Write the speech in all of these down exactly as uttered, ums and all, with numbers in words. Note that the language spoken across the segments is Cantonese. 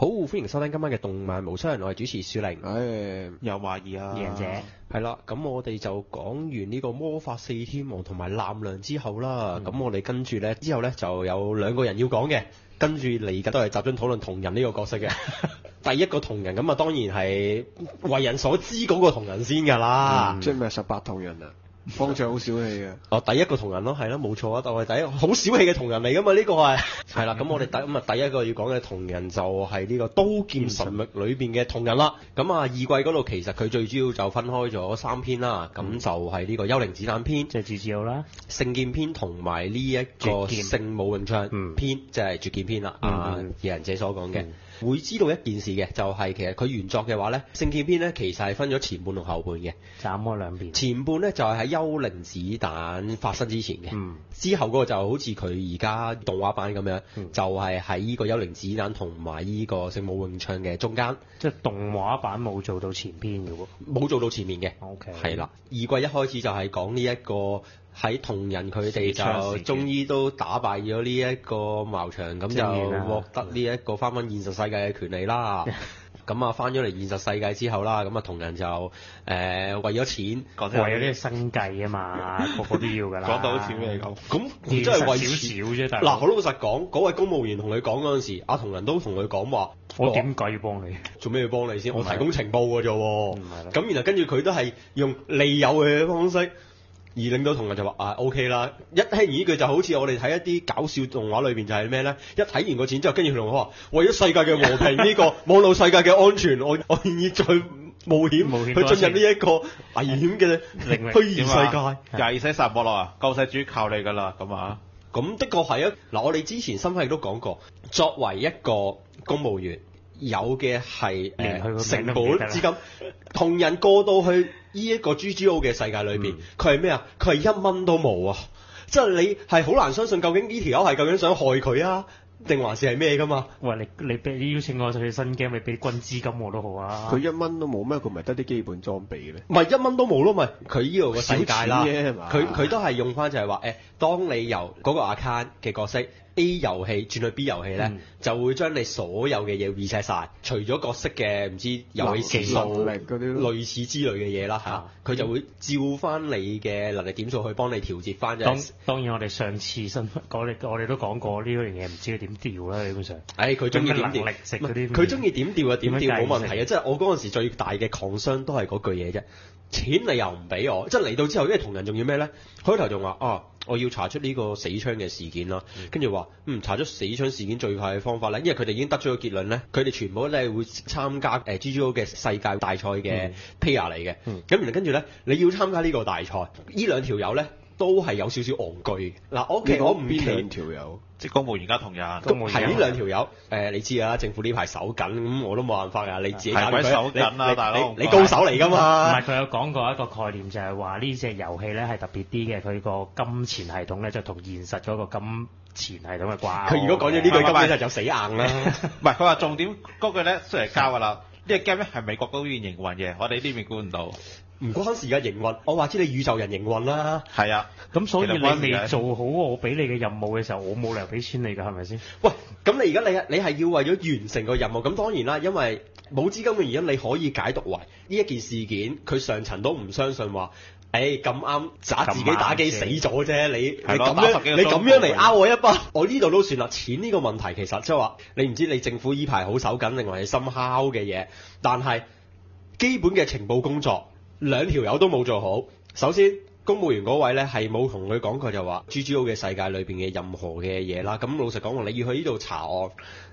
好，歡迎收聽今晚嘅動漫無雙，我係主持樹玲。 誒，有懷疑啊！ 贏者係啦，咁我哋就講完呢個魔法四天王同埋藍良之後啦，咁、嗯、我哋跟住呢，之後呢就有兩個人要講嘅，跟住嚟緊都係集中討論同人呢個角色嘅。第一個同人咁啊，當然係為人所知嗰個同人先㗎啦， 嗯、即係咩十八同人啊？方丈好小氣嘅。 哦，第一個同人咯，係啦，冇錯啊，我係第一個好小氣嘅同人嚟噶嘛，呢、這個係係啦，咁我哋第咁啊第一個要講嘅同人就係呢個刀劍神域裏邊嘅同人啦。咁啊二季嗰度其實佢最主要就分開咗三篇啦，咁、嗯、就係呢個幽靈子彈篇， 即係至少啦， 聖劍篇同埋呢一個聖武詠唱篇，即係絕劍篇啦。啊，野人者所講嘅。嗯會知道一件事嘅，就係、是、其實佢原作嘅話咧，聖劍篇咧其實係分咗前半同後半嘅， 斬開兩邊。 前半咧就係、是、喺幽靈子彈發生之前嘅，嗯、之後嗰個就好似佢而家動畫版咁樣，嗯、就係喺呢個幽靈子彈同埋呢個聖武詠唱嘅中間。 即係動畫版冇做到前篇嘅喎， 冇做到前面嘅。 OK， 係啦，二季一開始就係講呢一個。喺同人佢哋就終於都打敗咗呢一個茅場，咁就獲得呢一個翻返現實世界嘅權利啦。咁啊翻咗嚟現實世界之後啦，咁啊同人就誒、呃、為咗錢， 為咗呢個生計啊嘛，個個都要㗎啦。 講到好似咩咁？ 咁真係為少少啫。 嗱，好老實講，嗰位公務員同佢講嗰陣時，阿同人都同佢講話： 我點解要幫你？ 做咩要幫你先？我提供情報㗎啫喎。咁然後跟住佢都係用利誘佢嘅方式。而令到同人就話啊 OK 啦，一聽完呢句就好似我哋睇一啲搞笑動畫裏邊就係咩咧？一睇完個錢之後，跟住佢同我話：為咗世界嘅和平呢個網絡世界嘅安全，我我願意再冒險，冒險去進入呢一個危險嘅虛擬世界。 廿二世殺莫洛啊，救世主靠你㗎啦，咁啊， 咁的確係啊！嗱，我哋之前新番亦都講過，作為一個公務員。有嘅係誒成本資金，同人過到去呢一個 G G O 嘅世界裏邊，佢係咩啊？佢係一蚊都冇啊！即係你係好難相信，究竟呢條友係究竟想害佢啊，定還是係咩㗎嘛？ 喂，你你俾邀請我去新 game，你俾軍資金我都好啊！ 佢一蚊都冇咩？佢咪得啲基本裝備嘅咩？ 唔係一蚊都冇咯，咪佢呢度個世界啦，佢佢都係用翻就係話誒，當你由嗰個 account 嘅角色。A 遊戲轉去 B 遊戲咧，嗯、就會將你所有嘅嘢 reset 曬，除咗角色嘅唔知遊戲時數類似之類嘅嘢啦嚇，佢、啊、就會照翻你嘅能力點數去幫你調節翻。 當當然我哋上次新我哋我哋都講過呢樣嘢，唔知佢點調啦，基本上。誒佢中意點調， 佢中意點調就點調冇問題嘅，即係我嗰陣時最大嘅 concern都係嗰句嘢啫。錢你又唔俾我，即係嚟到之後，因為同人仲要咩咧？開頭仲話啊，我要查出呢個死槍嘅事件啦，跟住話嗯查出死槍事件最快嘅方法咧，因為佢哋已經得咗個結論咧，佢哋全部都係會參加誒 G G O 嘅世界大賽嘅 player 嚟嘅，咁、嗯、然後跟住咧你要參加呢個大賽，呢兩條友咧都係有少少戇居嘅。嗱，OK，我唔邊兩條友？即係公務員加同人， 係呢兩條友。誒、呃，你知啊，政府呢排守緊，咁、嗯、我都冇辦法㗎。你自己揀佢，守緊啊，大佬， 你高手嚟㗎嘛？ 唔係，佢有講過一個概念，就係話呢隻遊戲咧係特別啲嘅，佢個金錢系統咧就同現實嗰個金錢系統嘅掛鈎。 佢如果講咗呢句，根本就死硬啦。 唔係，佢話重點嗰句咧出嚟交㗎啦。呢個 game 咧係美國嗰邊營運嘅，我哋呢邊估唔到。 唔關事㗎，營運，我話知你宇宙人營運啦。 係啊， 咁所以你未做好我俾你嘅任務嘅時候，我冇理由俾錢你㗎，係咪先？ 喂，咁你而家你你係要為咗完成個任務，咁當然啦，因為冇資金嘅原因，你可以解讀為呢一件事件，佢上層都唔相信話，誒咁啱渣自己打機死咗啫，你你咁樣你咁樣嚟呃我一筆，我呢度都算啦。錢呢個問題其實即係話，你唔知你政府依排好手緊，定係深敲嘅嘢，但係基本嘅情報工作。兩條友都冇做好。首先，公務員嗰位咧係冇同佢講過就話 G G O 嘅世界裏邊嘅任何嘅嘢啦。咁老實講，你要去呢度查案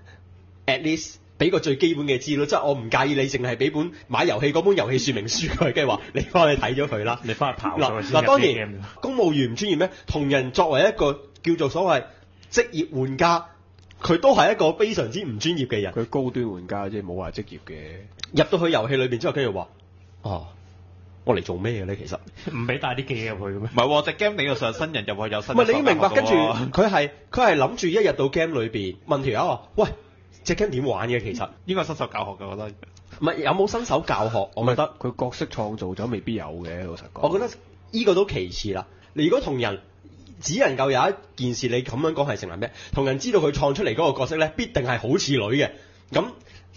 ，at least 俾個最基本嘅資料，即係我唔介意你淨係俾本買遊戲嗰本遊戲說明書佢，跟住話你翻去睇咗佢啦， 你翻去刨咗先。 嗱，當然公務員唔專業咩？同人作為一個叫做所謂職業玩家，佢都係一個非常之唔專業嘅人。 佢高端玩家即係冇話職業嘅。 入到去遊戲裏邊之後，跟住話哦。我嚟做咩嘅咧？其實唔俾帶啲記入去嘅咩？ 唔係喎，隻 game 你要上新人入去有新。 唔係你要明白，跟住佢係佢係諗住一日到 game 裏邊問條友話：喂，隻 game 點玩嘅？其實應該係新手教學嘅，我覺得。 唔係有冇新手教學？我覺得佢角色創造咗未必有嘅，老實講。 我覺得呢個都其次啦。你如果同人只能夠有一件事，你咁樣講係成立咩？同人知道佢創出嚟嗰個角色咧，必定係好似女嘅。咁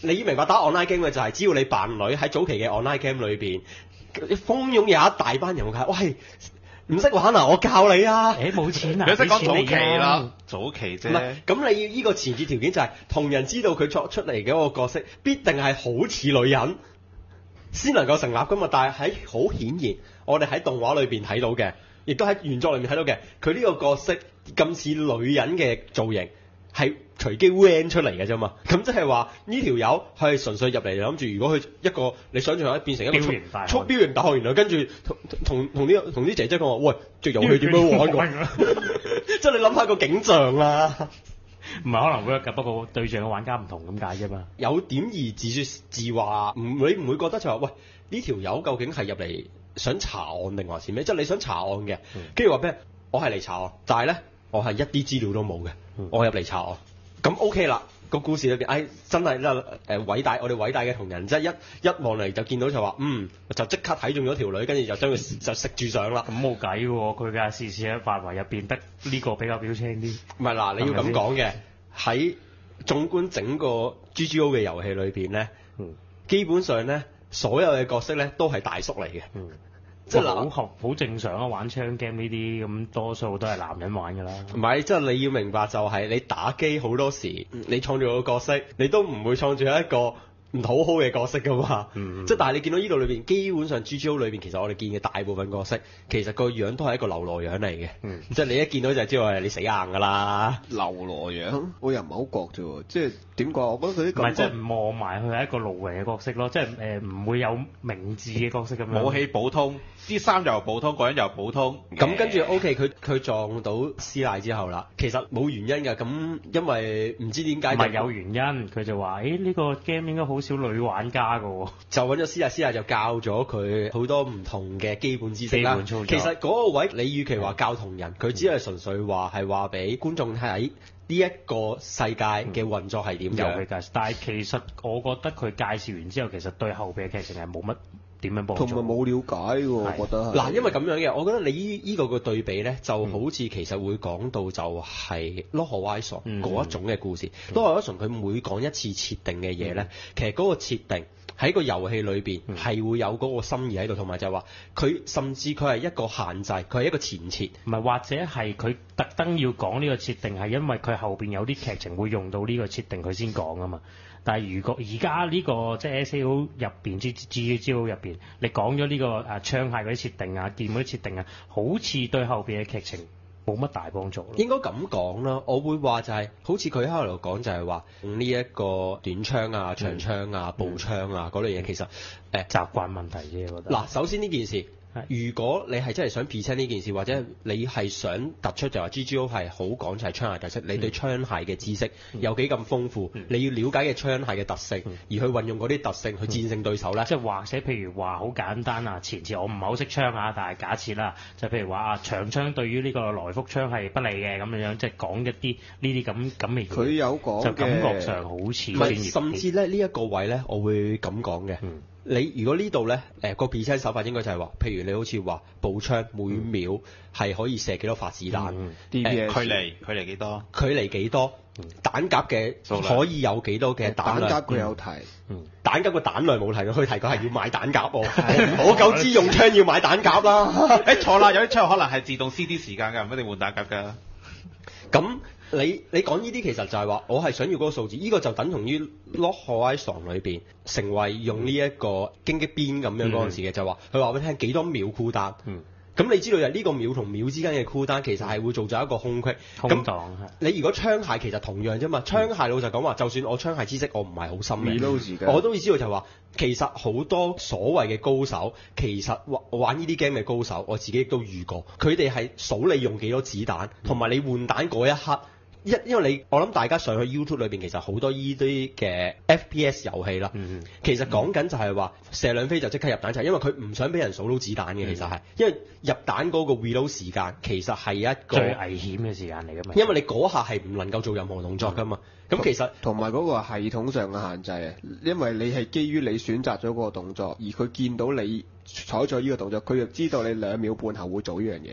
你要明白打 online game 嘅就係只要你扮女喺早期嘅 online game 裏邊，蜂擁有一大班人會睇，喂唔識玩啊，我教你啊！ 誒冇錢啊， 你識講早俾錢期你啊啦，早期唔係啫。， 咁你要依個前置條件就係、同人知道佢作出嚟嘅嗰個角色必定係好似女人，先能夠成立噶嘛。但係喺好顯然，我哋喺動畫裏邊睇到嘅，亦都喺原作裏面睇到嘅，佢呢個角色咁似女人嘅造型係隨機 van 出嚟嘅啫嘛。咁即係話呢條友係純粹入嚟諗住，如果佢一個你想象下變成一個標型大漢速標型大漢，原來跟住同同同啲同啲姐姐講話，喂，隻遊戲點樣玩㗎？即係你諗下個景象啦。 唔係可能 work 㗎，不過對象嘅玩家唔同咁解啫嘛。 有點而自説自話，唔你唔會覺得就話，喂呢條友究竟係入嚟想查案定還是咩？即係你想查案嘅，跟住話咩？我係嚟查案，但係咧我係一啲資料都冇嘅， 嗯我入嚟查案。咁 OK 啦，個故事裏邊，哎真係啦誒偉大，我哋偉大嘅同仁，即係一一望嚟就見到就話，嗯就即刻睇中咗條女，跟住就將佢就食住上啦。 咁冇計喎，佢嘅視線喺範圍入邊得呢個比較標青啲。 唔係嗱，你要咁講嘅，喺縱觀整個 G G O 嘅遊戲裏邊咧， 嗯基本上咧所有嘅角色咧都係大叔嚟嘅。 嗯， 即係嗱好合好正常啊！玩槍 game 呢啲咁多數都係男人玩㗎啦。 唔係，即係你要明白就係你打機好多時，你創造個角色，你都唔會創造一個唔討好嘅角色噶嘛。 嗯即係但係你見到呢度裏邊，基本上 G G O 裏邊，其實我哋見嘅大部分角色，其實個樣都係一個流羅樣嚟嘅。 嗯即係你一見到就知道係你死硬㗎啦。 流羅樣，我又唔係好覺啫喎，即係點講？我覺得佢啲感覺唔係即係望埋佢係一個路人嘅角色咯，即係誒唔會有明智嘅角色咁樣。 武器普通，啲衫又普通，個人又普通。 咁跟住 OK，佢佢撞到師奶之後啦，其實冇原因㗎。咁因為唔知點解唔係有原因，佢就話：誒呢個 game 應該好少女玩家㗎喎。 就揾咗師奶，師奶就教咗佢好多唔同嘅基本知識啦。 基本操作其實嗰個位，你與其話教同人，佢只係純粹話係話俾觀眾睇呢一個世界嘅運作係點有樣。 佢介紹，但係其實我覺得佢介紹完之後，其實對後邊嘅劇情係冇乜點樣幫助。 同埋冇了解喎，我覺得係嗱，因為咁樣嘅，我覺得你依依個個對比咧，就好似其實會講到就係 Lord Horizon 嗯嗰一種嘅故事。Lord Horizon 佢每講一次設定嘅嘢咧，其實嗰個設定喺個遊戲裏邊係會有嗰個心意喺度，同埋就係話佢甚至佢係一個限制，佢係一個前設。 唔係，或者係佢特登要講呢個設定，係因為佢後邊有啲劇情會用到呢個設定，佢先講啊嘛。但係如果而家呢個即係 S A O 入邊 G G G O 入邊，你講咗呢個誒槍械嗰啲設定啊、劍嗰啲設定啊，好似對後邊嘅劇情冇乜大幫助咯。 應該咁講啦，我會話就係、好似佢喺度講就係話呢一個短槍啊、長槍啊、步槍啊嗰類嘢，其實誒習慣問題啫，我覺得。 嗱，首先呢件事。 係如果你係真係想 present 呢件事，或者你係想突出就話 G G O 係好講就係槍械特色，你對槍械嘅知識有幾咁豐富，你要了解嘅槍械嘅特性，而去運用嗰啲特性去戰勝對手咧。 即係或者譬如話好簡單啊，前次我唔係好識槍啊，但係假設啦，就譬如話啊長槍對於呢個來福槍係不利嘅咁樣樣，即係講一啲呢啲咁咁嘅嘢。 佢有講嘅就感覺上好似唔係，甚至咧呢一個位咧，我會咁講嘅。 嗯你如果呢度咧，誒個 present 手法應該就係話，譬如你好似話步槍每秒係可以射幾多發子彈， 嗯 D P S 距離距離幾多？ 距離幾多，彈夾嘅數量可以有幾多嘅彈彈量。 夾佢有提， 嗯彈夾個彈量冇提過，佢提過係要買彈夾喎。我夠知用槍要買彈夾啦。 誒錯啦，有啲槍可能係自動 C D 時間㗎，唔一定換彈夾㗎。 咁你你講呢啲其實就係話，我係想要嗰個數字，呢、個就等同於 Lord Horizon 裏邊成為用呢一個荊棘邊咁樣嗰陣時嘅，就話佢話俾你聽幾多秒 cool down。 嗯咁你知道就係呢個秒同秒之間嘅 cool down 其實係會做咗一個空隙。咁空檔係。 你如果槍械其實同樣啫嘛，槍械老實講話，就算我槍械知識我唔係好深嘅 reload 時間我都會知道就係話，其實好多所謂嘅高手，其實玩玩呢啲 game 嘅高手，我自己亦都遇過，佢哋係數你用幾多子彈，同埋你換彈嗰一刻。一因為你我諗大家上去 YouTube 裏邊其實好多依啲嘅 F P S 遊戲啦， 嗯其實講緊就係話射兩飛就即刻入彈，就係因為佢唔想俾人數到子彈嘅，其實係因為入彈嗰個 reload 時間其實係一個最危險嘅時間嚟㗎嘛。 因為你嗰下係唔能夠做任何動作㗎嘛，咁、其實同埋嗰個系統上嘅限制啊，因為你係基於你選擇咗嗰個動作，而佢見到你採取呢個動作，佢就知道你兩秒半後會做呢樣嘢，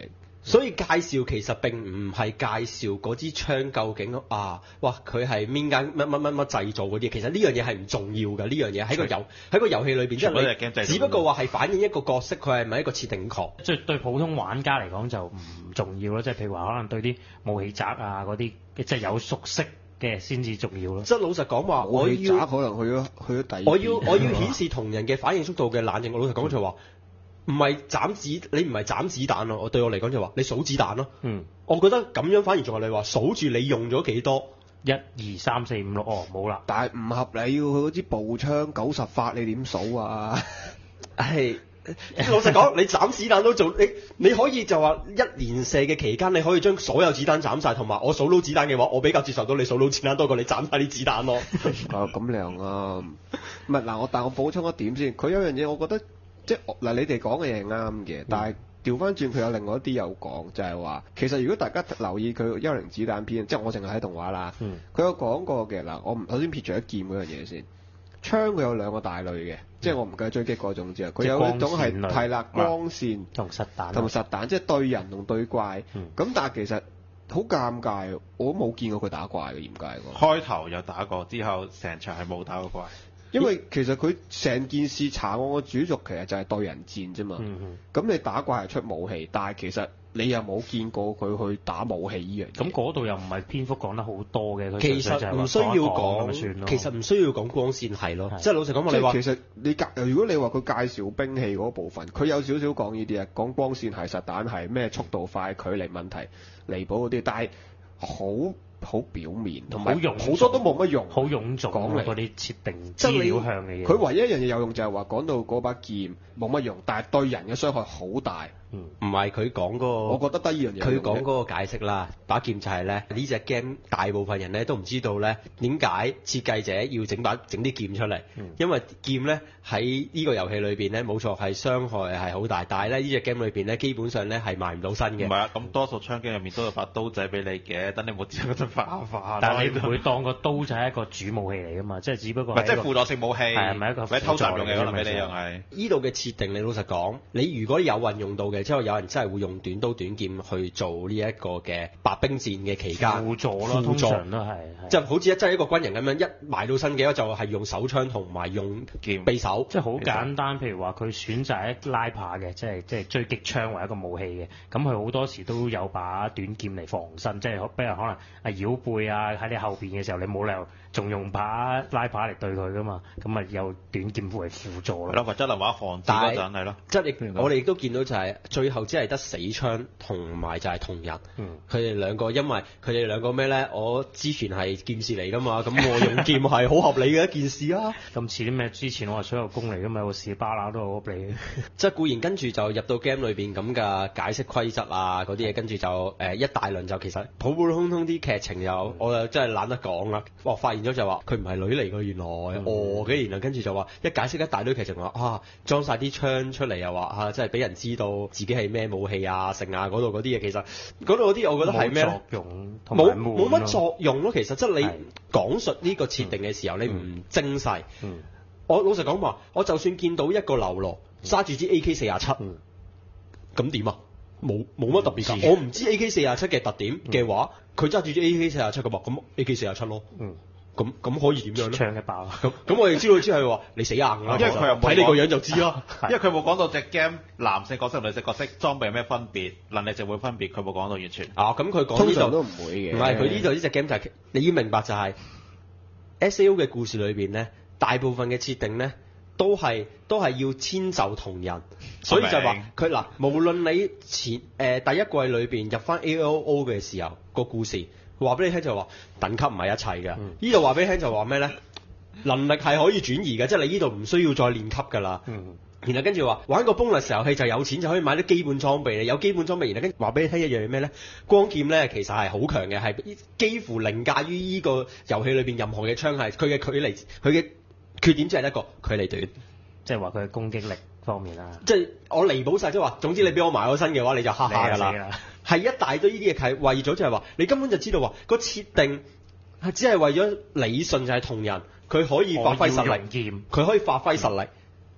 所以介紹其實並唔係介紹嗰支槍究竟啊，哇佢係邊間乜乜乜乜製造嗰啲，其實呢樣嘢係唔重要嘅，呢樣嘢喺個遊喺個遊戲裏邊，即係你只不過話係反映一個角色佢係咪一個設定確， 即係對普通玩家嚟講就唔重要咯，即係譬如話可能對啲武器宅啊嗰啲，即係有熟悉嘅先至重要咯。 即係老實講話，我武器宅要可能去咗去咗第二邊。 我要我要顯示同人嘅反應速度嘅冷靜，我老實講就話。唔係斬子，你唔係斬子彈咯。我對我嚟講就話你數子彈咯。 嗯， 我覺得咁樣反而仲係你話數住你用咗幾多， 一二三四五六，哦冇啦。 但係唔合理，要佢嗰支步槍九十發，你點數啊？ 係老實講，你斬子彈都做，你你可以就話一連射嘅期間，你可以將所有子彈斬晒，同埋我數到子彈嘅話，我比較接受到你數到子彈多過你斬晒啲子彈咯。 啊，咁你又啱。唔係嗱，我但我補充一點先，佢有樣嘢我覺得。即係嗱，你哋講嘅嘢係啱嘅，但係調翻轉佢有另外一啲有講，就係話其實如果大家留意佢幽靈子彈篇，即係我淨係喺動畫啦，佢、嗯、有講過嘅嗱，我唔首先撇除一劍嗰樣嘢先，槍佢有兩個大類嘅，嗯、即係我唔計追擊嗰種之後，佢有一種係係啦光線同實彈同實彈，即係對人同對怪，咁、嗯、但係其實好尷尬，我都冇見過佢打怪嘅，嚴格嚟講。 開頭有打過，之後成場係冇打過怪。 因為其實佢成件事查案嘅主軸其實就係對人戰啫嘛，咁、嗯、你打怪係出武器，但係其實你又冇見過佢去打武器呢樣嘢。 咁嗰度又唔係篇幅講得好多嘅， 其實唔需要講，其實唔需要講光線係咯，即係老實講我哋話， 其實你介如果你話佢介紹兵器嗰部分，佢有少少講呢啲啊，講光線係實彈係咩速度快、距離問題、彌補嗰啲，但係好。好表面，同埋好多都冇乜用， 好臃腫講嚟嗰啲設定資料向嘅嘢。 佢唯一一樣嘢有用就係話講到嗰把劍冇乜用，但係對人嘅傷害好大。 嗯，唔係佢講嗰個， 我覺得得呢樣嘢。 佢講嗰個解釋啦，把劍就係咧呢隻 game 大部分人咧都唔知道咧點解設計者要整把整啲劍出嚟，嗯、因為劍咧喺呢個遊戲裏邊咧冇錯係傷害係好大，但係咧呢隻 game 裏邊咧基本上咧係賣唔到身嘅。 唔係啊，咁多數槍擊入面都有把刀仔俾你嘅，等你冇知嗰陣化化。 但係你唔會當個刀仔係一個主武器嚟噶嘛，即係只不過係即係輔助性武器， 係咪一個或者偷襲用嘅可能俾你又係。 呢度嘅設定你老實講，你如果有運用到嘅，之後有人真係會用短刀短劍去做呢一個嘅白兵戰嘅期間輔助咯，通常都係即係好似一真係一個軍人咁樣，一埋到身嘅話就係用手槍同埋用劍匕首， 即係好簡單。譬如話佢選擇一拉耙嘅，即係即係狙擊槍為一個武器嘅，咁佢好多時都有把短劍嚟防身，即係比如可能啊繞背啊喺你後邊嘅時候，你冇理由仲用把拉耙嚟對佢噶嘛，咁咪有短劍為輔助咯。 係咯，或者能話防止嗰陣係咯。 即係我哋亦都見到就係、是、最後只係得死槍同埋就係同人，佢哋、嗯、兩個因為佢哋兩個咩咧？我之前係劍士嚟噶嘛，咁我用劍係好合理嘅一件事啊。 咁似啲咩？之前我係水喉工嚟噶嘛，我士巴拿都好合理。 即係固然跟住就入到 game 裏邊咁嘅解釋規則啊嗰啲嘢，跟住就誒、呃、一大輪就其實普普通通啲劇情又，我又真係懶得講啦。我發現咗就話佢唔係女嚟㗎，原來、嗯、哦嘅，然後跟住就話一解釋一大堆劇情話啊裝晒啲槍出嚟又話啊，即係俾人知道自己係咩武器啊剩啊嗰度嗰啲嘢，其實嗰度嗰啲我覺得係咩作用冇冇乜作用咯。其實即係你講述呢個設定嘅時候，嗯、你唔精細。嗯、我老實講話，我就算見到一個流羅揸住支 A K 四廿七，咁點啊？冇冇乜特別㗎。我唔知 A K 四廿七嘅特點嘅話，佢揸住支 A K 四廿七嘅話，咁 A K 四廿七咯。嗯咁咁可以點樣咧？ 槍嘅爆啊！ 咁咁我哋知道之係話你死硬啦， 因為佢又睇你個樣就知啦。 因為佢冇講到隻 game 男性角色同女性角色裝備有咩分別，能力就會分別，佢冇講到完全。 啊，咁佢講通常都唔會嘅。 唔係佢呢度呢隻 game 就係、是、你要明白就係、是、S A O 嘅故事裏邊咧，大部分嘅設定咧都係都係要遷就同人，所以就話佢嗱，無論你前誒、呃、第一季裏邊入翻 A O O 嘅時候個故事。話俾你聽就話等級唔係一切嘅，呢度話俾你聽就話咩咧？能力係可以轉移嘅，即係你呢度唔需要再練級㗎啦。嗯、然後跟住話玩個 bonus 遊戲就有錢就可以買啲基本裝備，有基本裝備，然後跟話俾你聽一樣嘢咩咧？光劍咧其實係好強嘅，係幾乎凌駕於呢個遊戲裏邊任何嘅槍械，佢嘅距離佢嘅缺點只係一個距離短， 即係話佢嘅攻擊力方面啦。 即係我彌補晒，即係話總之你俾我埋咗身嘅話，你就哈哈㗎啦。係一大堆呢啲嘢係為咗就係話，你根本就知道話個設定係只係為咗理順就係同人，佢可以發揮實力，佢可以發揮實力。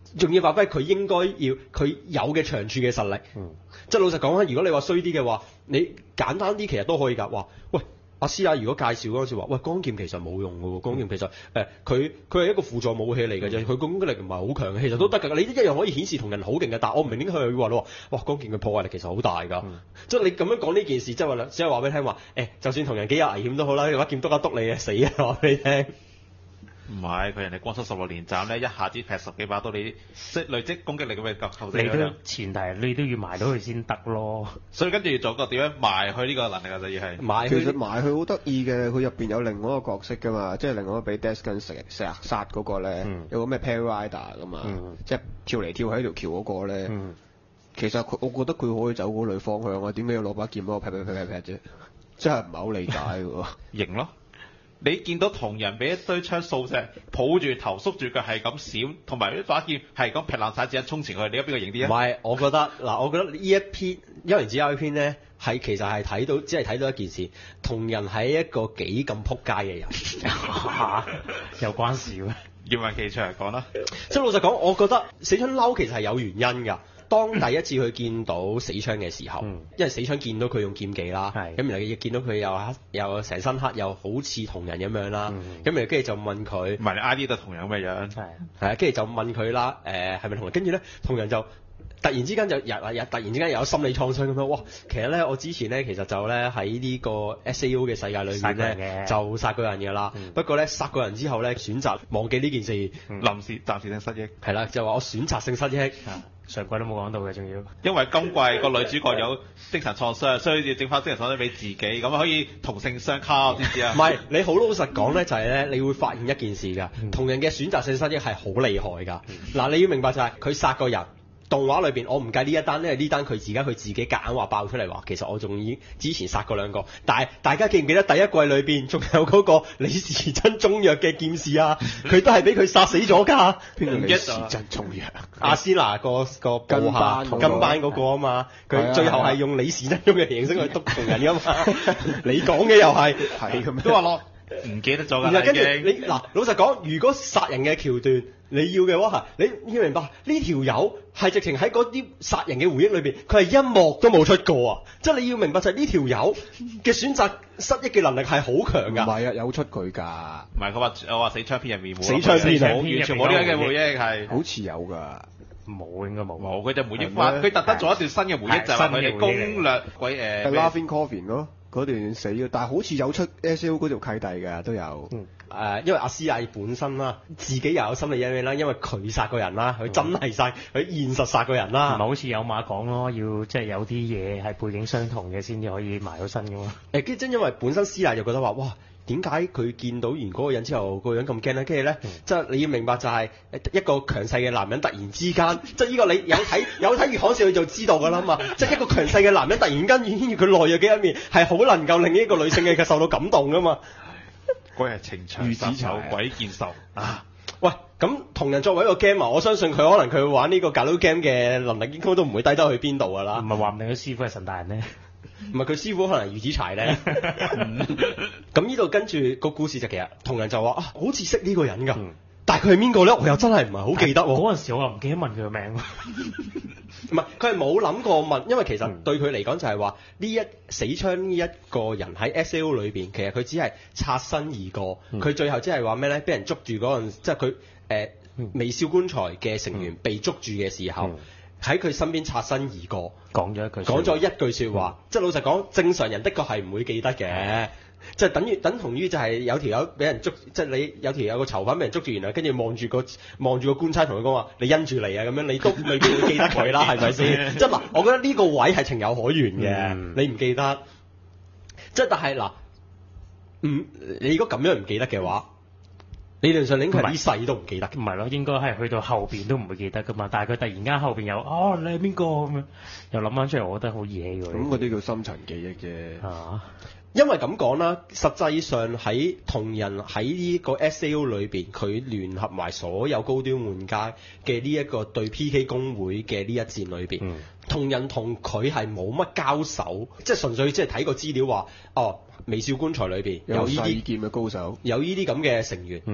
仲要發揮佢應該要佢有嘅長處嘅實力。 嗯， 即係老實講啦，如果你話衰啲嘅話，你簡單啲其實都可以㗎。話喂。阿師啊，如果介紹嗰陣時話，喂，光劍其實冇用嘅喎，光劍其實誒佢佢係一個輔助武器嚟嘅啫，佢攻擊力唔係好強嘅，其實都得㗎。你一樣可以顯示同人好勁嘅，但係我唔明點解佢話咯，哇，光劍嘅破壞力其實好大㗎。嗯、即係你咁樣講呢件事，即係話只係話俾你聽話，誒，就算同人幾有危險都好啦，用一劍篤一篤你啊死啊！話俾你聽。 唔係，佢人哋光速十六連斬咧，一下子劈十幾把刀，你即累積攻擊力咁嘅夠夠死你都前提你都要埋到佢先得咯。 所以跟住要做個點樣埋佢呢個能力啊，就要係埋。 其實埋佢好得意嘅，佢入邊有另外一個角色㗎嘛，即係另外一個俾 Descon 成成日殺嗰個咧， 嗯、 有個咩 Paraglider 㗎嘛， 嗯、 即係跳嚟跳喺條橋嗰個咧。 嗯、 其實佢，我覺得佢可以走嗰類方向啊，點解要攞把劍幫我劈劈劈劈劈啫？真係唔係好理解喎。 型咯。你見到同人俾一堆槍掃射，抱住頭縮住腳係咁閃，同埋啲把劍係咁劈爛晒隻衝前去，你覺得邊個型啲啊？ 唔係，我覺得嗱，我覺得呢一篇幽靈之幽呢篇咧，係其實係睇到，只係睇到一件事，同人係一個幾咁撲街嘅人， 有關事咩？ 葉問奇長講啦， 即係老實講，我覺得死槍嬲其實係有原因㗎。當第一次去見到死槍嘅時候， 嗯、 因為死槍見到佢用劍技啦，咁然後亦見到佢又又成身黑，又好似同人咁樣啦，咁然後跟住就問佢， 唔係你 I D 都同樣咁嘅樣， 係係啊，跟住就問佢啦，誒係咪同人？跟住咧同人就突然之間就日日突然之間有心理創傷咁樣，哇！其實咧我之前咧其實就咧喺呢個 S A O 嘅世界裏面咧就殺過人㗎啦，嗯、不過咧殺過人之後咧選擇忘記呢件事，臨、 嗯、時暫時性失憶， 係啦，就話我選擇性失憶。 嗯上季都冇講到嘅，仲要因為今季個女主角有精神創傷，所以要整翻精神創傷俾自己，咁可以同性相溝，知唔知啊？ 唔係，你好老實講咧，就係咧，你會發現一件事㗎，同人嘅選擇性失憶係好厲害㗎。嗱、嗯，你要明白就係佢殺個人。動畫裏邊我唔計呢一單，因為呢單佢而家佢自己夾硬話爆出嚟話，其實我仲已經之前殺過兩個。但係大家記唔記得第一季裏邊仲有嗰個李時珍中藥嘅劍士啊？佢都係俾佢殺死咗㗎。 邊個李時珍中藥？ 阿斯娜個個部下跟班嗰個啊嘛，佢最後係用李時珍中藥形式去督同人㗎嘛。你講嘅又係係咁樣都話咯。唔記得咗㗎啦， 跟住你嗱，老實講，如果殺人嘅橋段你要嘅話，你要明白呢條友係直情喺嗰啲殺人嘅回憶裏邊，佢係一幕都冇出過啊！即係你要明白就係呢條友嘅選擇失憶嘅能力係好強㗎。 唔係啊，有出佢㗎。 唔係佢話我話死槍片入面冇。 死槍片冇完全冇呢樣嘅回憶係。 好似有㗎。 冇應該冇。 冇，佢就回憶翻，佢特登做一段新嘅回憶，就係佢哋攻略鬼誒。 係 Laughing Coffin 咯。嗰段死嘅，但係好似有出 S A O 嗰條契弟嘅都有。 嗯。誒、呃，因為阿斯亞本身啦，自己又有心理陰影啦，因為佢殺過人啦，佢真係殺，佢現實殺過人啦。 唔係好似有馬講咯，要即係有啲嘢係背景相同嘅先至可以埋到身㗎嘛。 誒，跟住因為本身斯亞就覺得話，哇！點解佢見到完嗰個人之後個樣咁驚咧？跟住咧，即係、嗯、你要明白就係一個強勢嘅男人突然之間，即係呢個你有睇有睇《月刊少女》就知道㗎啦嘛。即係一個強勢嘅男人突然間顯現佢懦弱嘅一面，係好能夠令一個女性嘅受到感動㗎嘛。 嗰日情長殺手鬼見愁啊！ 喂，咁同人作為一個 game 啊，我相信佢可能佢玩呢個 Galoo game 嘅能力應該都唔會低得去邊度㗎啦。 唔係話唔定佢師傅係神大人咧。 唔係佢師傅可能係魚子柴咧，咁呢度跟住個故事就其實同人就話啊，好似識呢個人㗎，嗯、但係佢係邊個咧？我又真係唔係好記得喎。 嗰陣時我又唔記得問佢個名。 唔係佢係冇諗過問，因為其實對佢嚟講就係話呢一死槍呢一個人喺 S A O 裏邊，其實佢只係擦身而過，佢、嗯、最後即係話咩咧？俾人捉住嗰陣，即係佢誒微笑棺材嘅成員被捉住嘅時候。嗯嗯喺佢身邊擦身而過， 講咗一句， 講咗一句説話，嗯、即係老實講，正常人的確係唔會記得嘅，嗯、即係等於等同於就係有條友俾人捉，即係你有條有個囚犯俾人捉住，然後跟住望住個望住個官差同佢講話，你因住嚟啊咁樣，你都未必會記得佢啦，係咪先？即係嗱，我覺得呢個位係情有可原嘅，嗯、你唔記得，即係但係嗱，唔你如果咁樣唔記得嘅話。理論上，你應該係呢世都唔記得， 唔係咯，應該係去到後邊都唔會記得噶嘛。但係佢突然間後邊又哦，你係邊個咁樣，又諗翻出嚟，我覺得好熱氣喎。 咁嗰啲叫深層記憶啫。 啊， 因為咁講啦，實際上喺同人喺呢個 S A O 裏邊，佢聯合埋所有高端玩家嘅呢一個對 P K 公會嘅呢一戰裏邊，嗯、同人同佢係冇乜交手，即係純粹即係睇個資料話，哦，微笑棺材裏邊有呢啲劍嘅高手， 有呢啲咁嘅成員。嗯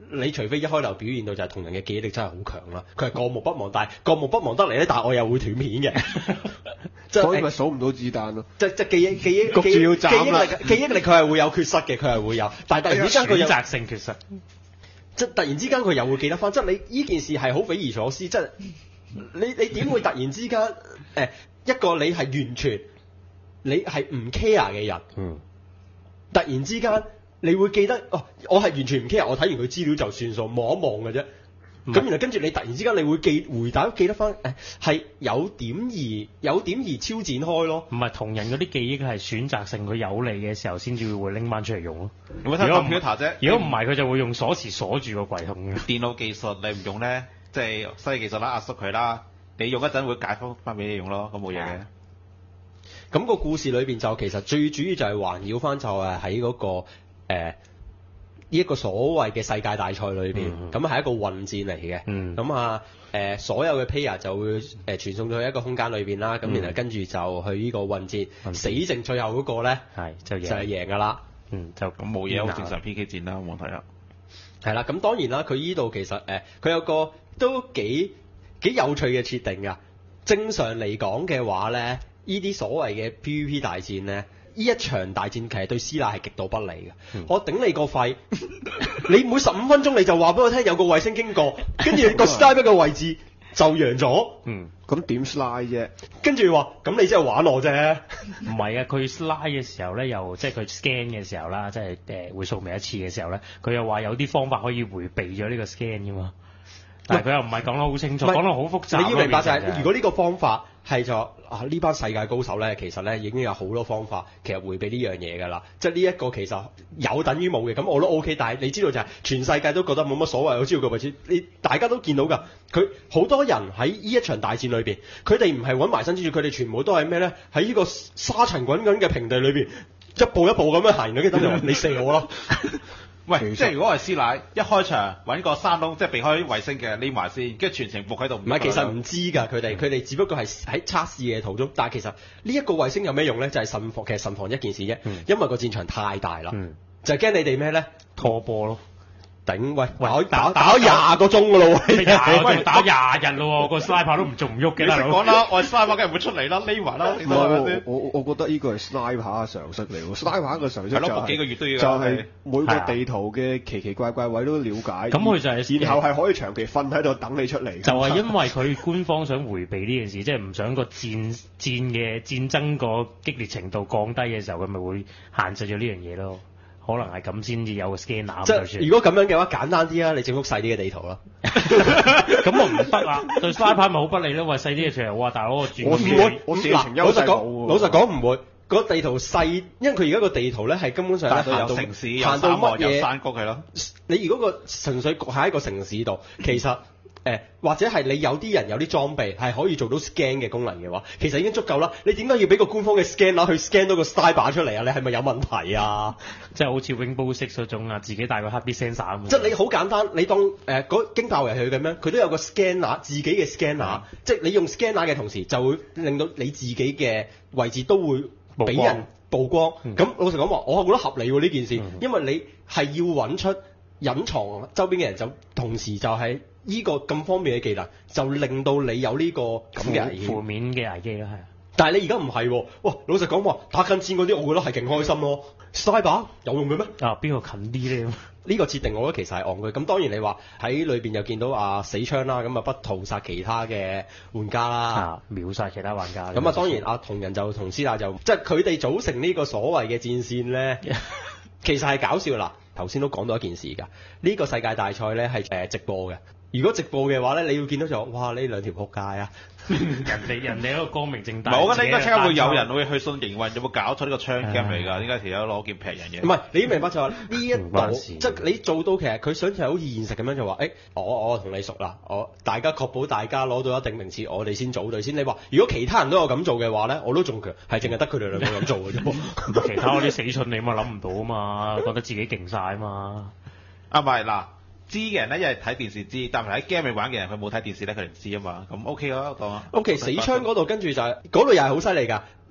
你除非一開頭表現到就係同人嘅記憶力真係好強啦，佢係過目不忘，但係過目不忘得嚟咧，但係我又會斷片嘅，即所以咪數唔到子彈咯。 即即記憶記憶焗住要斬啦記憶力記憶力佢係會有缺失嘅，佢係會有，但係突然之間佢有選擇性缺失， 即突然之間佢又會記得翻，即你呢件事係好匪夷所思，即你你點會突然之間誒、呃、一個你係完全你係唔 care 嘅人， 嗯， 突然之間你會記得哦，我係完全唔 care，我睇完佢資料就算數，望一望嘅啫。咁然後跟住你突然之間你會記回帶記得翻誒係有點而有點而超展開咯。 唔係同人嗰啲記憶係選擇性，佢有利嘅時候先至會拎翻出嚟用咯。 有冇睇 computer 啫？ 如果唔係，佢就會用鎖匙鎖住個櫃桶嘅。 電腦技術你唔用咧，即係西技術啦，壓縮佢啦，你用一陣會解翻翻俾你用咯，咁冇嘢嘅。 咁個故事裏邊就其實最主要就係環繞翻就係喺嗰個誒呢一個所謂嘅世界大賽裏邊，咁係、嗯、一個混戰嚟嘅。咁、嗯、啊誒、呃、所有嘅 player 就會誒、呃、傳送到去一個空間裏邊啦，咁、嗯、然後跟住就去呢個混戰，嗯、死剩最後嗰個咧係就就係贏㗎啦。 嗯，就咁冇嘢，好正常 P K 戰啦，冇問題啦。 係啦，咁當然啦，佢依度其實誒佢、呃、有個都幾幾有趣嘅設定㗎。正常嚟講嘅話咧，呢啲所謂嘅 P V P 大戰咧，呢一場大戰其實對師奶係極度不利嘅。嗯、我頂你個肺！你每十五分鐘你就話俾我聽有個衛星經過，跟住個 slide 嘅位置就揚咗。 嗯， 咁點 slide 啫？ 跟住話咁你即係玩我啫。 唔係啊，佢 slide 嘅時候咧，又即係佢 scan 嘅時候啦，即係誒會掃描一次嘅時候咧，佢又話有啲方法可以迴避咗呢個 scan 噶嘛。但係佢又唔係講得好清楚，講得好複雜。 你要明白就係、是，如果呢個方法係就啊呢班世界高手咧，其實咧已經有好多方法，其實迴避呢樣嘢㗎啦。即係呢一個其實有等於冇嘅，咁我都 OK。但係你知道就係、是、全世界都覺得冇乜所謂，我知道個位置，你大家都見到㗎。佢好多人喺呢一場大戰裏邊，佢哋唔係揾埋身之處，佢哋全部都係咩咧？喺呢個沙塵滾滾嘅平地裏邊，一步一步咁樣行緊，跟住就話你射我咯。 喂，即係如果係師奶一開場揾個山窿，即係避開衛星嘅匿埋先，跟住全程伏喺度。唔係，其實唔知㗎，佢哋佢哋只不過係喺測試嘅途中。但係其實呢一個衛星有咩用咧？就係、是、慎防，其實慎防一件事啫。嗯、因為個戰場太大啦，嗯、就係驚你哋咩咧？拖波咯。頂喂，喂打打咗廿個鐘㗎咯喎， 廿打廿日咯喎，個 sniper 都唔仲唔喐嘅。 你識講啦，我係 sniper 梗係唔會出嚟啦，匿埋啦。 唔係我我我覺得呢個係 sniper 嘅常識嚟喎，sniper 嘅常識就係、是、 幾個月都要就係每個地圖嘅奇奇怪怪位都了解。 咁佢就係、是、 然後係可以長期瞓喺度等你出嚟。 就係因為佢官方想迴避呢件事，即係唔想個戰戰嘅戰爭個激烈程度降低嘅時候，佢咪會限制咗呢樣嘢咯。可能係咁先至有個 scanner。 即係如果咁樣嘅話，簡單啲啊，你整幅細啲嘅地圖啦。 咁我唔得啊，對 sniper 咪好不利咯。喂，細啲嘅出嚟，哇！大佬我轉我唔會，我射程優勢冇。 老實講唔會，個地圖細，因為佢而家個地圖咧係根本上咧行到城市， 行到乜嘢山谷係咯。 你如果個純粹焗喺一個城市度，其實。誒、呃、或者係你有啲人有啲裝備係可以做到 scan 嘅功能嘅話，其實已經足夠啦。你點解要俾個官方嘅 scanner 去 scan 到個 sniper 出嚟啊？你係咪有問題啊？ 即係好似 Rainbow Six 嗰種啊，自己帶個 heartbeat sensor 咁。即係你好簡單，你當誒嗰驚爆遊戲咁樣，佢都有個 scanner 自己嘅 scanner，、嗯、即係你用 scanner 嘅同時，就會令到你自己嘅位置都會俾人曝光。咁、嗯、老實講話，我係覺得合理喎呢件事，嗯、因為你係要揾出隱藏周邊嘅人，就同時就係、是。呢個咁方便嘅技能，就令到你有呢個咁嘅危險負面嘅危機啦，係。 但係你而家唔係喎，哇！老實講話打近戰嗰啲，我覺得係勁開心咯。Sniper 有用嘅咩？ 啊，邊個近啲咧？ 呢個設定我覺得其實係戇居。咁當然你話喺裏邊又見到啊死槍啦，咁啊不屠殺其他嘅玩家啦， 啊秒殺其他玩家。 咁啊當然啊同人就同師奶就即係佢哋組成呢個所謂嘅戰線咧，其實係搞笑啦。頭先都講到一件事㗎，呢、呢個世界大賽咧係誒直播嘅。如果直播嘅話咧，你要見到就哇呢兩條撲街啊！ 人哋人哋一個光明正大。 唔係，我覺得應該即刻會有人會去信營運，有冇搞錯呢個槍 game 嚟㗎？點解條友攞劍劈人嘅？ 唔係，你要明白就話呢一度，即係你做到其實佢想就係好似現實咁樣就話，誒、欸、我我同你熟啦，我大家確保大家攞到一定名次，我哋先組隊先。你話如果其他人都有咁做嘅話咧，我都仲強，係淨係得佢哋兩個咁做嘅啫噃。 其他嗰啲死蠢你嘛諗唔到啊嘛，覺得自己勁晒啊嘛。 啊唔係嗱。知嘅人咧，一係睇電視知，但係喺 game 入玩嘅人，佢冇睇電視咧，佢唔知啊嘛。咁 OK 咯，當啊。 OK，死槍嗰度跟住就係嗰度又係好犀利㗎。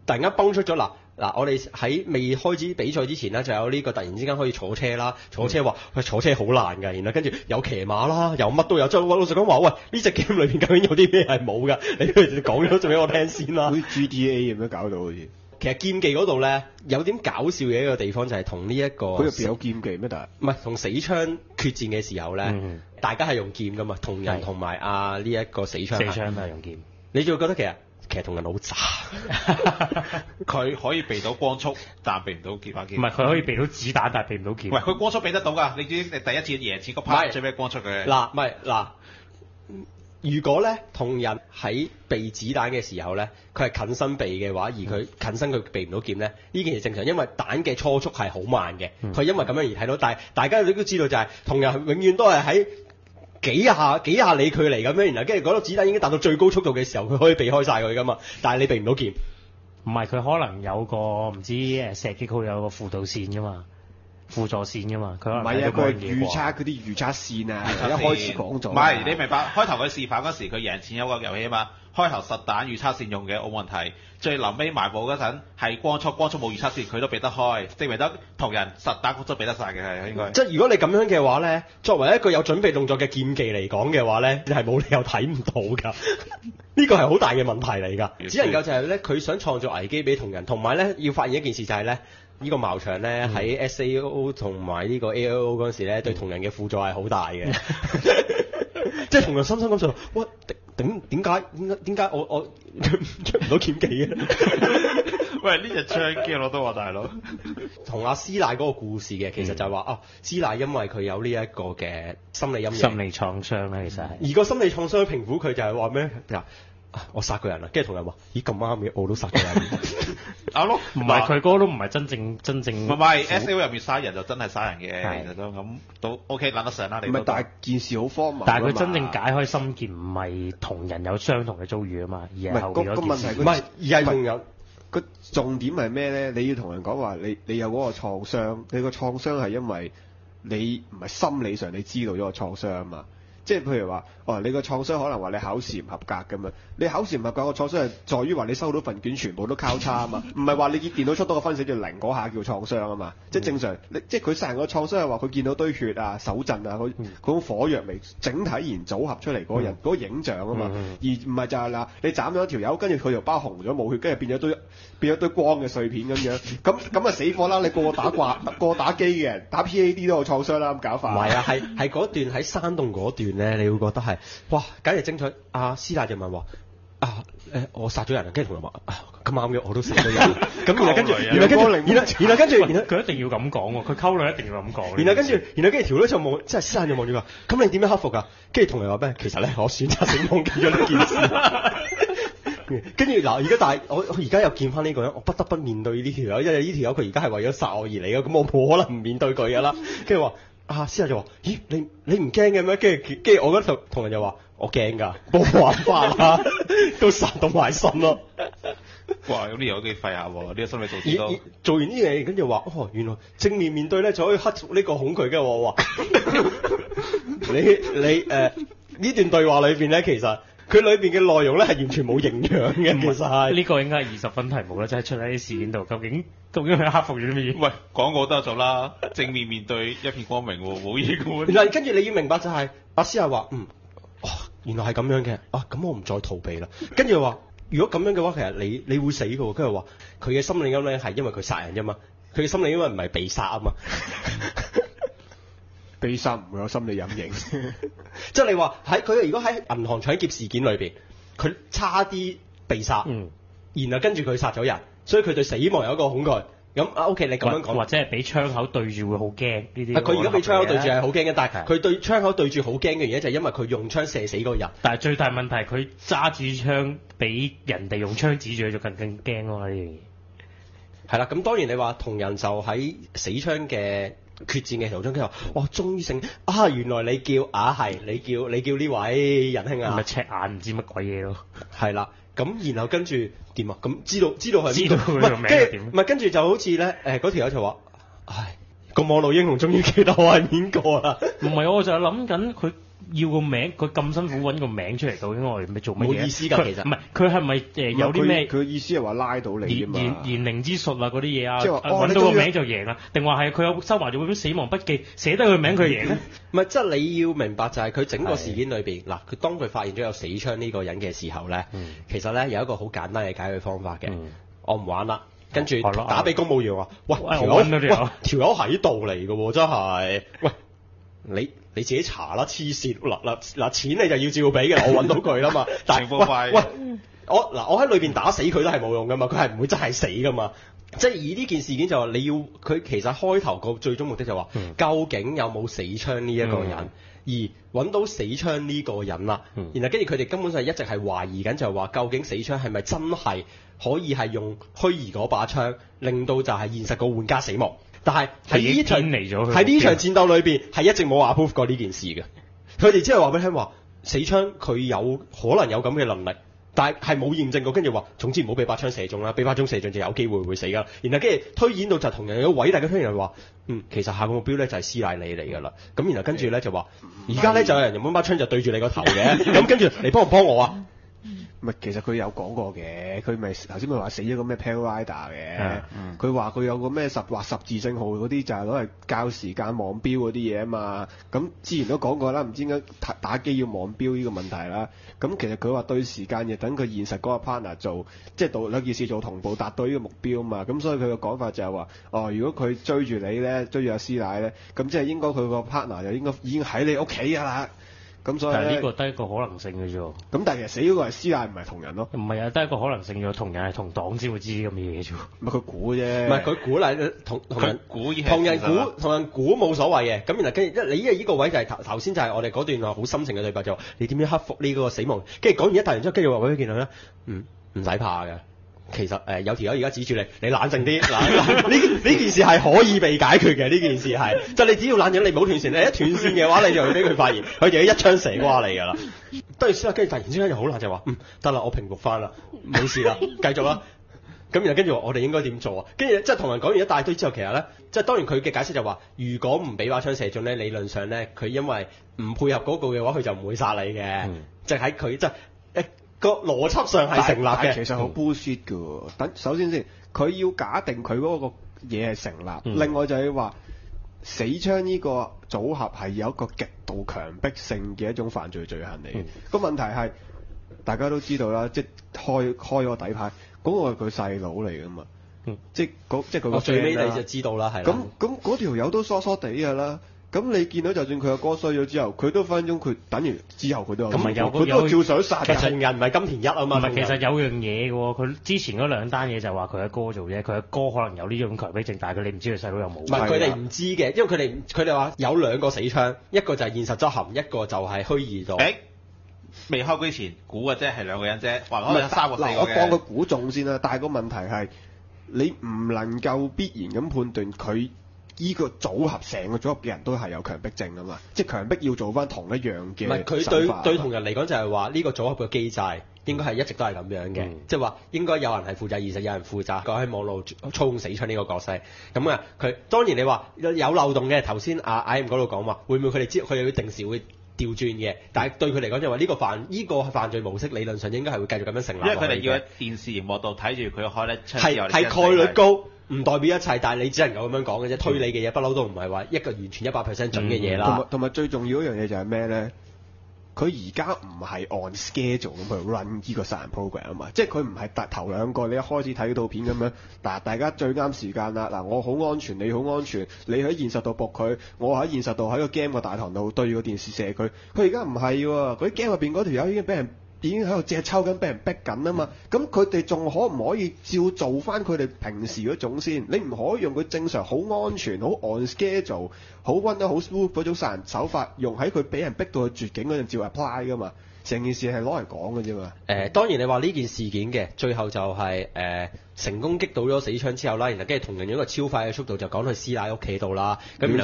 突然間崩出咗嗱嗱，我哋喺未開始比賽之前咧，就有呢個突然之間可以坐車啦，坐車話喂坐車好難㗎，然後跟住有騎馬啦，有乜都有。即係老實講話，喂呢隻 game 裏邊究竟有啲咩係冇㗎？你不如講咗仲俾我聽先啦。 好似 G T A 咁樣搞到好似。 其實劍技嗰度咧有點搞笑嘅一個地方就係同呢一個， 佢入邊有劍技咩？但係唔係同死槍決戰嘅時候咧， 嗯大家係用劍㗎嘛，同人同埋啊呢一個死槍。 四槍都係用劍。 你就會覺得其實其實同人好渣， 佢可以避到光速，但避唔到劍法劍。 唔係佢可以避到子彈，但係避唔到劍。 喂，佢光速避得到㗎，你知你第一次贏錢嗰唔係 part 最尾光速嘅。 嗱，唔係嗱。如果咧同人喺避子彈嘅時候咧，佢係近身避嘅話，而佢近身佢避唔到劍咧，呢件事正常，因為彈嘅初速係好慢嘅，佢、嗯、因為咁樣而睇到。但係大家都知道就係、是、同人永遠都係喺幾下幾下里距離咁樣，然後跟住嗰粒子彈已經達到最高速度嘅時候，佢可以避開晒佢噶嘛。但係你避唔到劍， 唔係佢可能有個唔知誒射擊佢有個輔導線噶嘛。輔助線噶嘛，佢可能唔係啊，佢預測嗰啲預測線啊，一開始講咗。 唔係你明白？開頭佢示範嗰時，佢贏錢有個遊戲啊嘛。開頭實彈預測線用嘅冇問題，最臨尾埋步嗰陣係光速，光速冇預測線，佢都避得開，證明得同人實彈都避得晒嘅係應該。 即係如果你咁樣嘅話咧，作為一個有準備動作嘅劍技嚟講嘅話咧，你係冇理由睇唔到㗎。呢個係好大嘅問題嚟㗎，只能夠就係咧佢想創造危機俾同人，同埋咧要發現一件事就係咧。呢個茅場咧喺 S A O 同埋呢個 A O O 嗰陣時咧，對同人嘅輔助係好大嘅，即係同人深深咁就，哇！點點解點解點解我我出唔到劍技嘅？ 喂，呢隻槍機我都話大佬， 同阿師奶嗰個故事嘅，其實就係話啊，師奶因為佢有呢一個嘅心理陰影、 心理創傷咧，其實係。 而個心理創傷評估佢就係話咩？嗱。我殺個人啦，跟住同人話：咦咁啱嘅，我都殺個人。 啱咯， 唔係佢嗰個都唔係真正真正。 唔係 S A O 入面殺人就真係殺人嘅，其實都咁都 OK，攬得上啦。你唔係，但係件事好荒謬。 但係佢真正解開心結唔係同人有相同嘅遭遇啊嘛，而係後邊嗰件事。 唔係，而係同人個重點係咩咧？你要同人講話，你你有嗰個創傷，你個創傷係因為你唔係心理上你知道咗個創傷啊嘛。即係譬如話，哦，你個創傷可能話你考試唔合格咁嘛，你考試唔合格個創傷係在於話你收到份卷全部都交叉啊嘛，唔係話你見電腦出到個分數叫零嗰下叫創傷啊嘛，即係正常，你即係佢成個創傷係話佢見到堆血啊、手震啊、嗰嗰種火藥味整體然組合出嚟嗰個人嗰個影像啊嘛，而唔係就係嗱你斬咗條友，跟住佢條包紅咗冇血，跟住變咗堆變咗堆光嘅碎片咁樣，咁咁啊死火啦！你個個打掛個個打機嘅打 P A D 都有創傷啦，咁搞法。 唔係啊，係係嗰段喺山洞嗰段。咧，你會覺得係哇，簡直精彩！阿、啊、師奶就問話啊，誒，我殺咗人，跟住同人話啊，咁啱嘅，我都殺咗人。咁然後跟住，然後跟住，然後然後跟住，然後佢一定要咁講喎，佢溝女一定要咁講。 然後跟住，然後跟住條女就望，即係師奶就望住佢，咁你點樣克服㗎？跟住同人話咩？其實咧，我選擇性忘記咗呢件事。跟住嗱，而家但係我我而家又見翻呢個人，我不得不面對呢條友，因為呢條友佢而家係為咗殺我而嚟嘅，咁我冇可能唔面對佢㗎啦。跟住話。啊！師奶就話：咦，你你唔驚嘅咩？跟住跟住我嗰度同人就話：我驚㗎，冇辦法啦，都殺到埋身咯。 哇！咁呢樣幾廢下喎，呢個心理素質都做完呢樣嘢，跟住話：哦，原來正面面對咧就可以克服呢個恐懼嘅。我話：你你誒呢、呃、段對話裏邊咧，其實佢裏邊嘅內容咧係完全冇營養嘅。其實係呢個應該係二十分題目啦，即係出喺啲事件度，究竟究竟佢克服咗啲乜嘢？ 喂，講過得就啦，正面面對一片光明喎，冇嘢嘅喎。 嗱，跟住你要明白就係、是、阿師係話：嗯，哇、哦，原來係咁樣嘅，啊，咁我唔再逃避啦。跟住話，如果咁樣嘅話，其實你你會死嘅喎。跟住話，佢嘅心理陰咧係因為佢殺人啫嘛，佢嘅心理因為唔係被殺啊嘛。 被殺唔會有心理陰影， 即係你話喺佢如果喺銀行搶劫事件裏邊，佢差啲被殺，嗯，然後跟住佢殺咗人，所以佢對死亡有一個恐懼。咁啊 OK，你咁樣講， 或者係俾槍口對住會好驚呢啲。 佢如果俾槍口對住係好驚嘅，但係佢對槍口對住好驚嘅原因就係因為佢用槍射死個人。 但係最大問題佢揸住槍俾人哋用槍指住佢就更更驚咯呢樣嘢。 係啦，咁當然你話同人就喺死槍嘅決戰嘅途中，佢話：哇，終於醒啊！原來你叫啊係，你叫你叫呢位仁兄啊， 咪赤眼唔知乜鬼嘢咯。 係啦，咁然後跟住點啊？咁知道知道係知道佢個名係點？ 唔係跟住就好似咧誒嗰條友就話：唉，個網絡英雄終於記得我係邊個啦。 唔係，我就係諗緊佢要個名，佢咁辛苦揾個名出嚟，究竟我哋咪做乜嘢？ 冇意思㗎，其實唔係佢係咪誒有啲咩？ 佢意思係話拉到你㗎嘛？ 言言靈之術啊嗰啲嘢啊， 即係話哦揾到個名就贏啦，定話係佢有收埋咗本死亡筆記，寫低佢名佢贏咧？ 唔係，即係你要明白就係佢整個事件裏邊嗱，佢當佢發現咗有死槍呢個人嘅時候咧， 嗯其實咧有一個好簡單嘅解決方法嘅， 嗯我唔玩啦。跟住係咯打俾公務員話：喂， 喂條友我揾到條友喂條友喺度嚟嘅喎，真係，喂，你你自己查啦，黐線嗱嗱嗱，錢你就要照俾嘅，我揾到佢啦嘛。但係情報快喂喂，我嗱我喺裏邊打死佢都係冇用噶嘛，佢係唔會真係死噶嘛。即係以呢件事件就話你要佢其實開頭個最終目的就話、 嗯究竟有冇死槍呢一個人， 嗯而揾到死槍呢個人啦， 嗯然後跟住佢哋根本上一直係懷疑緊就係話究竟死槍係咪真係可以係用虛擬嗰把槍令到就係現實個玩家死亡，但係喺呢場偏離咗佢喺呢場戰鬥裏邊係一直冇 approve 過呢件事嘅，佢哋只係話俾你聽話死槍佢有可能有咁嘅能力。但係係冇驗證過，跟住話總之唔好俾把槍射中啦，俾把槍射中就有機會會死噶。然後跟住推演到就同人有位，大家推演就話，嗯，其實下個目標咧就係斯奶你嚟㗎啦。咁然後跟住咧就話，而家咧就有人用把槍就對住你個頭嘅，咁跟住你幫唔幫我啊？ 唔係，其實佢有講過嘅，佢咪頭先咪話死咗個咩 Paraglider 嘅，佢話佢有個咩十畫十字星號嗰啲就係攞嚟校時間望錶嗰啲嘢啊嘛。咁之前都講過啦，唔知點解打打機要望錶呢個問題啦。咁其實佢話對時間嘅，等佢現實嗰個 partner 做，即係到兩件事做同步達到呢個目標啊嘛。咁所以佢嘅講法就係話，哦，如果佢追住你咧，追住阿師奶咧，咁即係應該佢個 partner 就應該已經喺你屋企㗎啦。咁所以但係呢呢個得一個可能性嘅啫喎。 咁但係其實死嗰個係師奶，唔係同人咯。 唔係啊，得一個可能性咗，同人係同黨先會知啲咁嘅嘢啫喎。 唔係佢估啫。 唔係佢鼓勵同同人估已係同人事實啦估同人估冇所謂嘅。咁然後跟住一你依個位就係頭頭先就係我哋嗰段好深情嘅對白就話你點樣克服呢個死亡？跟住講完一大段之後，跟住話俾佢見到咧，嗯唔使怕嘅。其實誒、呃、有條友而家指住你，你冷靜啲。嗱呢呢件事係可以被解決嘅，呢件事係，即係你只要冷靜，你冇斷線，你一斷線嘅話，你就會俾佢發現，佢就要一槍射瓜你㗎啦。跟住之後，跟住突然之間又好難就話，嗯得啦，我平復翻啦，冇事啦，繼續啦。咁然後跟住我哋應該點做啊？跟住即係同人講完一大堆之後，其實咧，即係當然佢嘅解釋就話，如果唔俾把槍射中咧，理論上咧，佢因為唔配合嗰個嘅話，佢就唔會殺你嘅。 嗯、 就喺佢即係誒個邏輯上係成立嘅。 其實好 bullshit 㗎喎。等首先先，佢要假定佢嗰個嘢係成立。 嗯、 另外就係話死槍呢個組合係有一個極度強迫性嘅一種犯罪罪行嚟嘅。個、嗯、問題係大家都知道啦，即係開開個底牌。嗰個係佢細佬嚟㗎嘛，嗯、即係嗰即係佢個最尾你就知道啦，係咁咁嗰條友都疏疏地㗎啦。咁你見到就算佢個哥衰咗之後，佢都分分鐘佢等完之後佢都有， 咁咪有佢都照想殺。 其實同人唔係金田一啊嘛。 唔係，其實有樣嘢嘅喎，佢之前嗰兩單嘢就話佢阿哥做啫，佢阿哥可能有呢種強迫症，但係佢哋唔知佢細佬有冇。 唔係佢哋唔知嘅，因為佢哋佢哋話有兩個死槍，一個就係現實執行，一個就係虛擬度。 誒未開機前估嘅啫，係兩個人啫，話可能有三個四個嘅。 嗱，我幫佢估中先啦，但係個問題係你唔能夠必然咁判斷佢依個組合成個組合嘅人都係有強迫症啊嘛，即係強迫要做翻同一樣嘅。 唔係佢對對同人嚟講就係話呢個組合嘅機制應該係一直都係咁樣嘅，即係話應該有人係負責現實，有人負責講喺網絡操控死槍呢個角色。咁啊，佢當然你話有漏洞嘅，頭先阿 I M 嗰度講話會唔會佢哋知佢哋會定時會調轉嘅，但係對佢嚟講就話呢個犯呢、這個犯罪模式理論上應該係會繼續咁樣成立。 因為佢哋要喺電視熒幕度睇住佢開咧槍之後， 係係概率高，唔代表一切，但係你只能夠咁樣講嘅啫。推理嘅嘢不嬲都唔係話一個完全一百 percent 準嘅嘢啦。 同埋同埋最重要一樣嘢就係咩咧？佢而家唔係按 schedule 咁去 run 呢個殺人 program 啊嘛，即係佢唔係突頭兩個你一開始睇套片咁樣，嗱大家最啱時間啦，嗱我好安全，你好安全，你喺現實度搏佢，我喺現實度喺個 game 個大堂度對個電視射佢，佢而家唔係喎，佢 game 入邊嗰條友已經俾人。已經喺度隻抽緊，俾人逼緊啊嘛！咁佢哋仲可唔可以照做翻佢哋平時嗰種先？你唔可以用佢正常好安全、好 on schedule、好 run 得好 smooth 嗰種殺人手法，用喺佢俾人逼到去絕境嗰陣照 apply 噶嘛？成件事係攞嚟講嘅啫嘛。誒、 呃，當然你話呢件事件嘅最後就係、是、誒、呃、成功擊倒咗死槍之後啦，然後跟住同人用一個超快嘅速度就趕去師奶屋企度啦。咁然後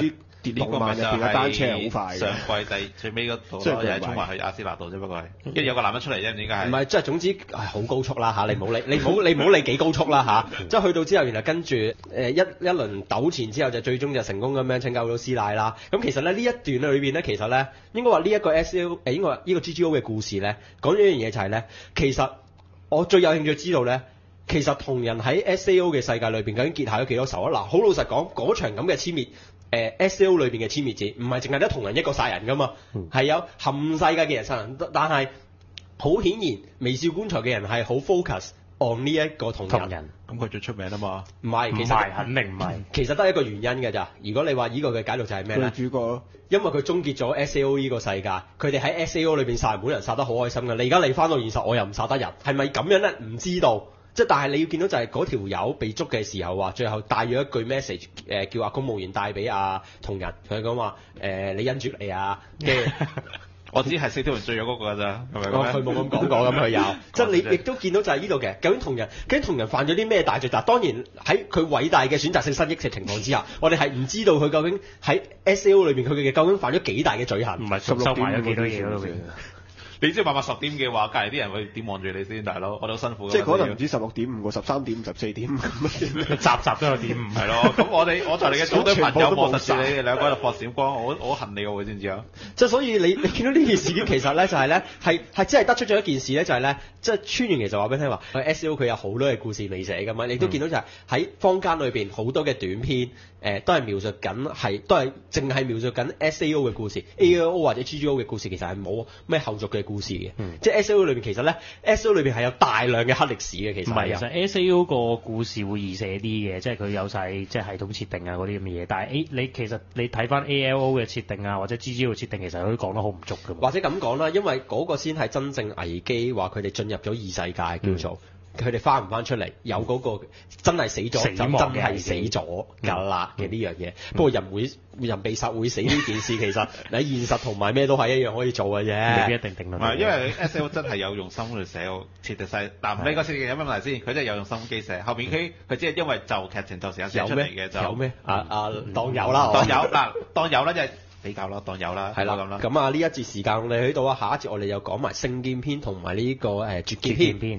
動漫入邊嘅單車係好快嘅。 上季第最尾嗰度咯， 即係佢又係衝埋去阿斯納度啫，不過係，跟住有個男人出嚟啫，唔知點解係。 唔係，即係總之係好高速啦嚇，你唔好理，你唔好你唔好理幾高速啦嚇，即係去到之後，然後跟住誒一一輪糾纏之後，就最終就成功咁樣拯救到師奶啦。咁其實咧呢一段裏邊咧，其實咧應該話呢一個 S L 誒應該話呢個 G G O 嘅故事咧，講咗一樣嘢就係咧，其實我最有興趣知道咧。其實同人喺 S A O 嘅世界裏邊究竟結下咗幾多仇啊？嗱，好老實講，嗰場咁嘅殲滅，誒、呃、S A O 裏邊嘅殲滅戰，唔係淨係得同人一個殺人噶嘛，係、嗯、有冚世界嘅人殺人，但係好顯然微笑棺材嘅人係好 focus on 呢一個同人。 人咁佢最出名啊嘛。 唔係，其實肯定唔係。 其實得一個原因㗎咋。如果你話呢個嘅解讀就係咩咧？ 主角咯。 因為佢終結咗 S A O 呢個世界，佢哋喺 S A O 裏邊殺人本人殺得好開心㗎。你而家嚟翻到現實，我又唔殺得人，係咪咁樣咧？唔知道。即係，但係你要見到就係嗰條友被捉嘅時候話，最後帶咗一句 message，誒、呃、叫阿公務員帶俾阿同人，佢講話誒你因住你啊，跟住我知係四條人最有嗰個㗎咋，係咪咁佢冇咁講過，咁佢有，即係你亦都見到就係呢度嘅，究竟同人，究竟同人犯咗啲咩大罪？但係當然喺佢偉大嘅選擇性失憶嘅情況之下，我哋係唔知道佢究竟喺 S A O 裏邊佢嘅究竟犯咗幾大嘅罪行， 唔係收埋咗幾多嘢咯。 你知晚晚十點嘅話，隔離啲人會點望住你先，大佬？我都好辛苦。 即係可能唔止十六點五個，十三點、十四點咁樣， 集集都有點五。 係咯，咁我哋我就你嘅組隊朋友望實住你哋兩個喺度搏閃光，我我恨你喎，你知唔知啊？ 即係所以你你見到呢件事件其實咧就係咧係係真係得出咗一件事咧，就係咧即係川原其實話俾你聽話，S A O 佢有好多嘅故事未寫㗎嘛，你都見到就係喺坊間裏邊好多嘅短篇誒、呃、都係描述緊係都係淨係描述緊 S A O 嘅故事、嗯、A O 或者 G G O 嘅故事其實係冇咩後續嘅故事嘅，嗯、即係 S A O 裏邊其實咧 S A O 裏邊係有大量嘅黑歷史嘅，其實唔係，其實 S A O 個故事會易寫啲嘅，即係佢有晒即係系統設定啊嗰啲咁嘅嘢，但係 A 你其實你睇翻 A L O 嘅設定啊或者 G G O 嘅設定，其實佢都講得好唔足㗎。 或者咁講啦，因為嗰個先係真正危機，話佢哋進入咗異世界叫做。嗯佢哋翻唔翻出嚟？有嗰個真係死咗就真係死咗㗎啦嘅呢樣嘢。不過人會人被殺會死呢件事，其實你喺現實同埋咩都係一樣可以做嘅啫。 未必一定定論。 唔係，因為 S A O 真係有用心去寫設定晒。嗱，呢個設定有咩問題先？佢真係有用心機寫。後面佢佢只係因為就劇情就時間寫出嚟嘅就。 有咩？啊啊，當有啦， 當有嗱，當有啦，即係比較咯，當有啦， 係啦咁啦。 咁啊，呢一節時間我哋喺度啊，下一節我哋又講埋聖劍篇同埋呢個誒絕劍篇。